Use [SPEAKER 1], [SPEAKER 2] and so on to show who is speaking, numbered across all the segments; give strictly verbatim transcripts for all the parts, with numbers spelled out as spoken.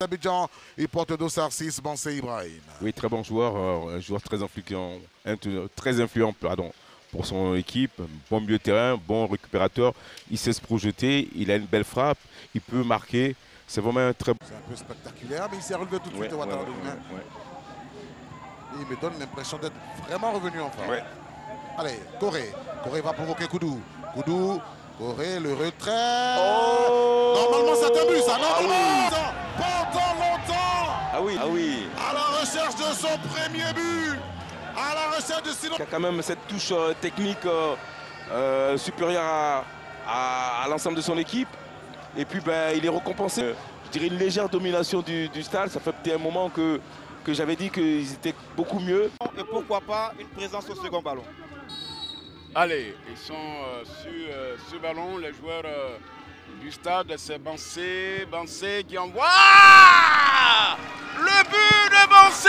[SPEAKER 1] Abidjan, il porte Dossard six, Bansé Ibrahim.
[SPEAKER 2] Oui, très bon joueur, euh, un joueur très influent, très influent pardon, pour son équipe, bon milieu de terrain, bon récupérateur, il sait se projeter, il a une belle frappe, il peut marquer, c'est vraiment un très...
[SPEAKER 1] C'est un peu spectaculaire, mais il s'est relevé tout de
[SPEAKER 2] ouais,
[SPEAKER 1] suite, Ouattara.
[SPEAKER 2] ouais, ouais, ouais.
[SPEAKER 1] Il me donne l'impression d'être vraiment revenu en forme.
[SPEAKER 2] Ouais.
[SPEAKER 1] Allez, Corée, Corée va provoquer Koudou, Koudou, Corée, le retrait.
[SPEAKER 2] Oh,
[SPEAKER 1] normalement c'est un but, ça,
[SPEAKER 2] ah
[SPEAKER 1] normalement
[SPEAKER 2] oui.
[SPEAKER 1] Pendant longtemps.
[SPEAKER 2] Ah oui, ah oui.
[SPEAKER 1] À la recherche de son premier but, à la recherche de sinon.
[SPEAKER 2] Il y a quand même cette touche euh, technique euh, euh, supérieure à, à, à l'ensemble de son équipe. Et puis ben, il est récompensé. Je dirais une légère domination du, du stade. Ça fait peut-être un moment que, que j'avais dit qu'ils étaient beaucoup mieux.
[SPEAKER 3] Et pourquoi pas une présence au second ballon.
[SPEAKER 4] Allez, ils sont euh, sur euh, ce ballon, les joueurs euh, du stade, c'est Bansé, Bansé qui envoie le but de Bansé.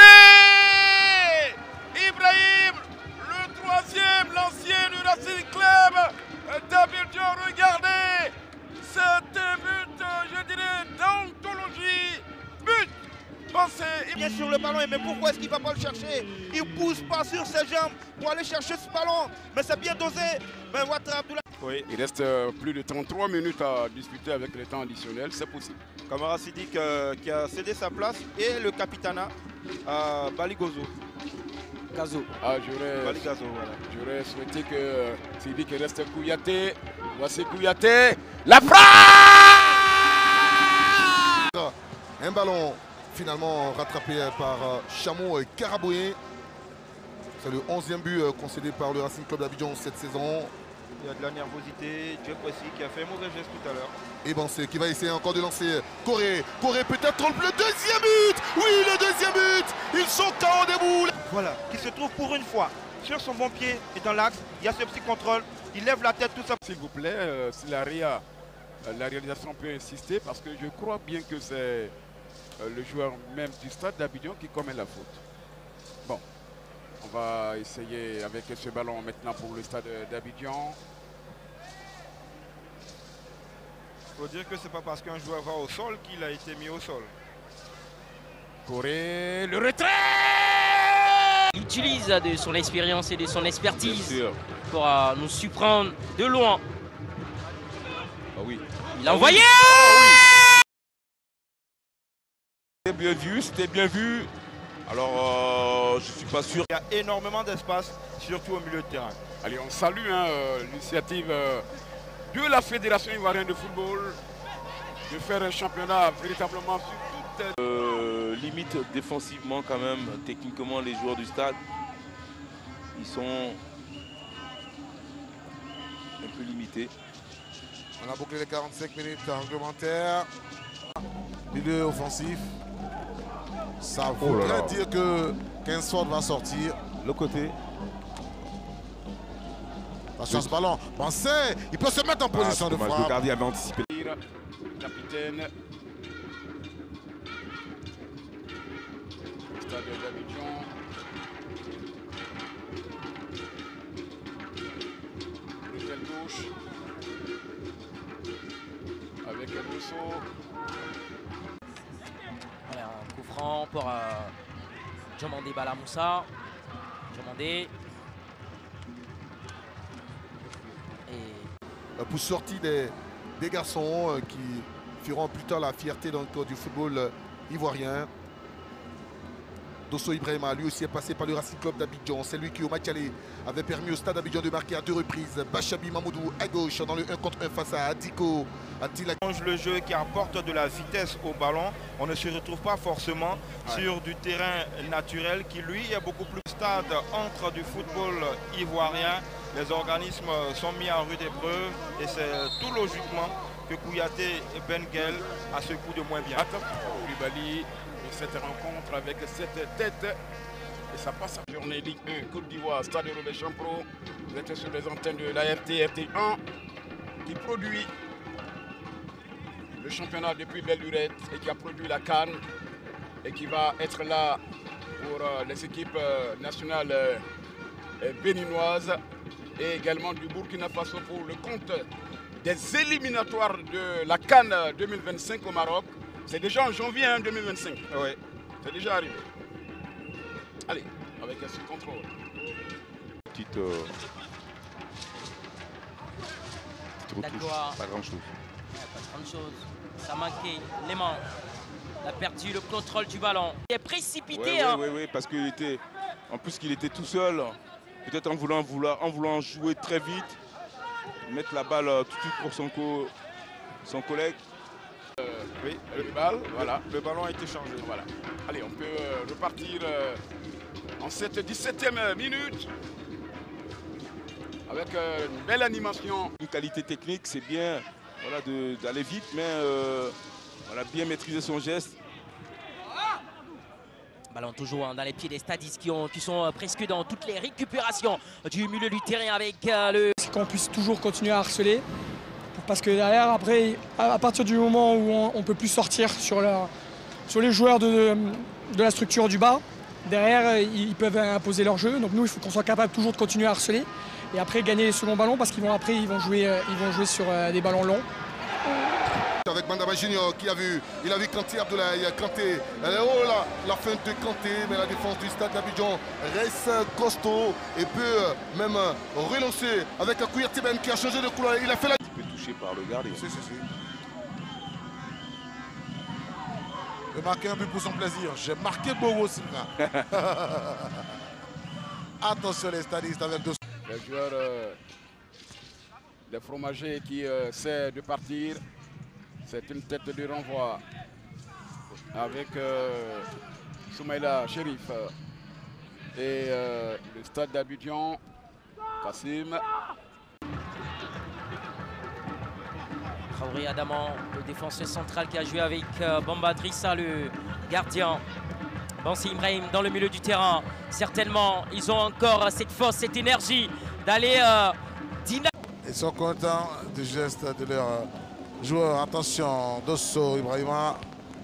[SPEAKER 4] Ibrahim, le troisième, l'ancien du Racing Club d'Abidjan. Regardez, c'est un but, je dirais, d'anthologie. But, Bansé.
[SPEAKER 3] Il est sur le ballon, mais pourquoi est-ce qu'il ne va pas le chercher? Il ne pousse pas sur ses jambes pour aller chercher ce ballon. Mais c'est bien dosé. Mais Ouattara Abdoulaye.
[SPEAKER 4] Oui, il reste euh, plus de trente-trois minutes à disputer avec le temps additionnel, c'est possible.
[SPEAKER 3] Kamara Sidik euh, qui a cédé sa place et le capitana à Baligozo. Gazo.
[SPEAKER 4] Ah, j'aurais
[SPEAKER 3] Baligazo, voilà.
[SPEAKER 4] J'aurais souhaité que euh, Sidik reste Kouyaté. Voici Kouyaté. La frappe!
[SPEAKER 1] Un ballon finalement rattrapé par euh, Chamon et Karaboué. C'est le onzième but euh, concédé par le Racing Club d'Abidjan cette saison.
[SPEAKER 3] Il y a de la nervosité. Dieu aussi qui a fait un mauvais geste tout à l'heure.
[SPEAKER 1] Et Bansé qui va essayer encore de lancer Corée. Corée peut-être le deuxième but. Oui, le deuxième but. Ils sont K O des boules.
[SPEAKER 3] Voilà, qui se trouve pour une fois sur son bon pied et dans l'axe. Il y a ce petit contrôle. Il lève la tête tout ça.
[SPEAKER 4] S'il vous plaît, euh, si la, réa, euh, la réalisation peut insister, parce que je crois bien que c'est euh, le joueur même du stade d'Abidjan qui commet la faute. Bon, on va essayer avec ce ballon maintenant pour le stade d'Abidjan.
[SPEAKER 3] Il faut dire que c'est pas parce qu'un joueur va au sol qu'il a été mis au sol.
[SPEAKER 4] Corée, le retrait!
[SPEAKER 5] Il utilise de son expérience et de son expertise pour euh, nous surprendre de loin.
[SPEAKER 2] Ah oui.
[SPEAKER 5] Il a envoyé!
[SPEAKER 2] Ah oui. C'était bien vu, c'était bien vu. Alors, euh, je suis pas sûr.
[SPEAKER 3] Il y a énormément d'espace, surtout au milieu de terrain.
[SPEAKER 4] Allez, on salue hein, l'initiative euh, de la Fédération ivoirienne de football de faire un championnat véritablement sur toute...
[SPEAKER 2] Euh, limite défensivement quand même, techniquement les joueurs du stade, ils sont un peu limités.
[SPEAKER 1] On a bouclé les quarante-cinq minutes réglementaires. Milieu offensif. Ça voudrait oh là là. dire que Kingsford va sortir.
[SPEAKER 2] Le côté.
[SPEAKER 1] Attention ce ballon. Bansé, il peut se mettre en position ah, de frappe.
[SPEAKER 2] Le gardien avait anticipé.
[SPEAKER 4] Capitaine. Stade d'Abidjan. L'aile gauche. Avec un Dosso.
[SPEAKER 5] Voilà, un coup franc pour euh, Diomandé Balamoussa. Diomandé.
[SPEAKER 1] Et... Pour sortir des, des garçons euh, qui feront plus tard la fierté donc, du football euh, ivoirien. Dosso Ibrahima, lui aussi est passé par le Racing Club d'Abidjan. C'est lui qui, au match aller, avait permis au Stade d'Abidjan de marquer à deux reprises. Bachabi Mamoudou à gauche dans le un contre un face à Adiko.
[SPEAKER 3] Le jeu qui apporte de la vitesse au ballon, on ne se retrouve pas forcément ouais. sur du terrain naturel qui, lui, est beaucoup plus stade entre du football ivoirien. Les organismes sont mis en rude épreuve et c'est tout logiquement que Kouyaté et Benguel a ce coup de moins bien.
[SPEAKER 4] Koulibaly. Cette rencontre avec cette tête et ça passe à journée Ligue un Côte d'Ivoire, Stade Robert Champro. Vous êtes sur les antennes de l'A R T, R T un qui produit le championnat depuis belle lurette et qui a produit la CAN et qui va être là pour les équipes nationales béninoises et également du Burkina Faso pour le compte des éliminatoires de la CAN deux mille vingt-cinq au Maroc. C'est déjà en janvier hein, deux mille vingt-cinq.
[SPEAKER 3] Ouais.
[SPEAKER 4] C'est déjà arrivé. Allez, avec un sous-contrôle.
[SPEAKER 2] Petite, euh, petite retouche,
[SPEAKER 5] D'accord.
[SPEAKER 2] pas grand chose.
[SPEAKER 5] Pas grande chose. Ça manquait. Léman a perdu le contrôle du ballon. Il est précipité.
[SPEAKER 2] Oui,
[SPEAKER 5] hein.
[SPEAKER 2] oui, oui, parce qu'il était, en plus qu'il était tout seul, peut-être en voulant, vouloir, en voulant jouer très vite, mettre la balle euh, tout de suite pour son, co, son collègue.
[SPEAKER 4] Euh,
[SPEAKER 3] Oui,
[SPEAKER 4] le balle, voilà.
[SPEAKER 3] Le ballon a été changé.
[SPEAKER 4] Voilà. Allez, on peut euh, repartir euh, en cette dix-septième minute avec euh, une belle animation.
[SPEAKER 2] Une qualité technique, c'est bien voilà, d'aller vite, mais euh, voilà, bien maîtriser son geste.
[SPEAKER 5] Ballon toujours hein, dans les pieds des stadistes qui, ont, qui sont euh, presque dans toutes les récupérations du milieu du terrain avec euh, le...
[SPEAKER 6] Qu'on puisse toujours continuer à harceler. Parce que derrière, après, à partir du moment où on ne peut plus sortir sur, la, sur les joueurs de, de la structure du bas, derrière, ils peuvent imposer leur jeu. Donc nous, il faut qu'on soit capable toujours de continuer à harceler. Et après, gagner les seconds ballons parce qu'ils vont après, ils vont jouer, ils vont jouer sur des ballons longs.
[SPEAKER 1] Avec Mandaba Junior qui a vu, il a vu Kanté Abdoulaye, Kanté, oh là, la feinte de Kanté, mais la défense du stade d'Abidjan reste costaud et peut même relancer avec un Kouyaté-Ben qui a changé de couleur, il a fait la...
[SPEAKER 2] Il peut toucher par le gardien.
[SPEAKER 7] Si, si, si. Il a marqué un but pour son plaisir. J'ai marqué Bogo Simra. Attention les stadistes avec deux...
[SPEAKER 4] Le joueur euh, des fromagers qui euh, sait de partir. C'est une tête de renvoi avec euh, Soumaïla Chérif euh, et euh, le stade d'Abidjan, Kassim.
[SPEAKER 5] Traoré Adaman, le défenseur central qui a joué avec euh, Bamba Drissa, le gardien. Bansi Ibrahim dans le milieu du terrain. Certainement, ils ont encore cette force, cette énergie d'aller euh, dynamiser.
[SPEAKER 7] Ils sont contents du geste de leur joueur. Attention, Dosso Ibrahima.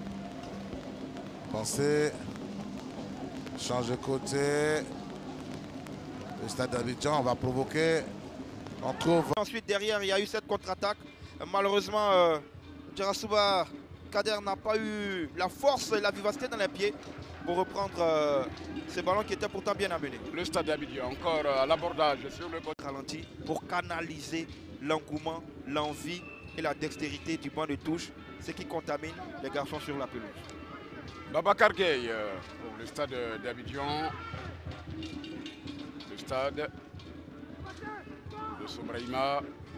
[SPEAKER 7] Pensez. Change de côté. Le stade d'Abidjan, on va provoquer. On trouve.
[SPEAKER 3] Ensuite, derrière, il y a eu cette contre-attaque. Malheureusement, euh, Djarasouba Kader n'a pas eu la force et la vivacité dans les pieds pour reprendre euh, ces ballons qui étaient pourtant bien amenés.
[SPEAKER 4] Le stade d'Abidjan, encore à l'abordage sur le côté
[SPEAKER 3] Ralenti pour canaliser l'engouement, l'envie et la dextérité du banc de touche, ce qui contamine les garçons sur la pelouse.
[SPEAKER 4] Babacar Gueye euh, pour le stade d'Abidjan. Le stade de Sobraïma.